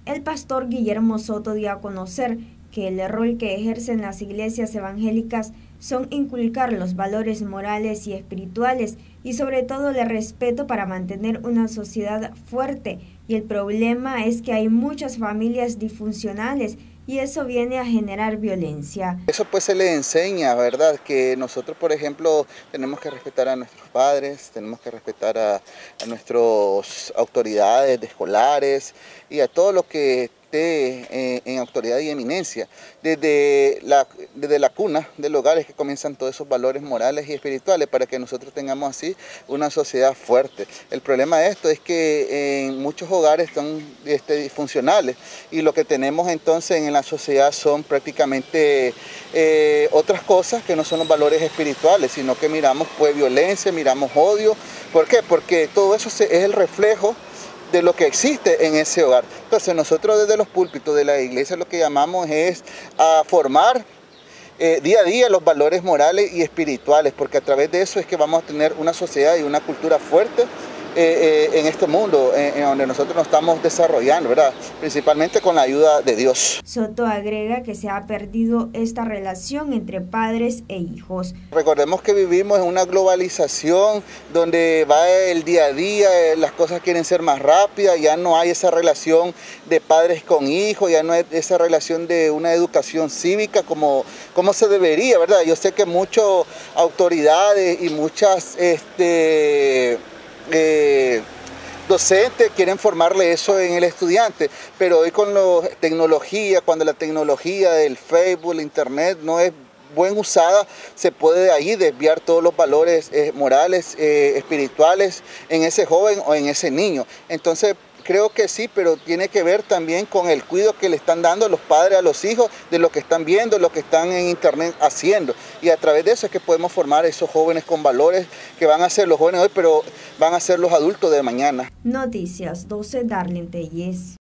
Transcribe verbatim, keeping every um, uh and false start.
El pastor Guillermo Soto dio a conocer que el rol que ejercen las iglesias evangélicas son inculcar los valores morales y espirituales y sobre todo el respeto para mantener una sociedad fuerte, y el problema es que hay muchas familias disfuncionales y eso viene a generar violencia. Eso pues se le enseña, ¿verdad? Que nosotros, por ejemplo, tenemos que respetar a nuestros padres, tenemos que respetar a, a nuestras autoridades escolares y a todo lo que esté eh, en autoridad y eminencia. Desde la, desde la cuna del hogar es que comienzan todos esos valores morales y espirituales para que nosotros tengamos así una sociedad fuerte. El problema de esto es que en muchos hogares son este, disfuncionales y lo que tenemos entonces en la sociedad son prácticamente eh, otras cosas que no son los valores espirituales, sino que miramos pues violencia, miramos odio. ¿Por qué? Porque todo eso es el reflejo de lo que existe en ese hogar. Entonces nosotros desde los púlpitos de la iglesia lo que llamamos es a formar eh, día a día los valores morales y espirituales, porque a través de eso es que vamos a tener una sociedad y una cultura fuerte Eh, eh, en este mundo en, en donde nosotros nos estamos desarrollando, ¿verdad? Principalmente con la ayuda de Dios. Soto agrega que se ha perdido esta relación entre padres e hijos. Recordemos que vivimos en una globalización donde va el día a día, las cosas quieren ser más rápidas, ya no hay esa relación de padres con hijos, ya no hay esa relación de una educación cívica como, como se debería, ¿verdad? Yo sé que muchas autoridades y muchas este, Eh, docentes quieren formarle eso en el estudiante, pero hoy con la tecnología, cuando la tecnología del Facebook, el internet no es bien usada, se puede de ahí desviar todos los valores eh, morales, eh, espirituales en ese joven o en ese niño. Entonces creo que sí, pero tiene que ver también con el cuidado que le están dando los padres a los hijos de lo que están viendo, lo que están en internet haciendo. Y a través de eso es que podemos formar a esos jóvenes con valores que van a ser los jóvenes hoy, pero van a ser los adultos de mañana. Noticias doce, Darlene Telles.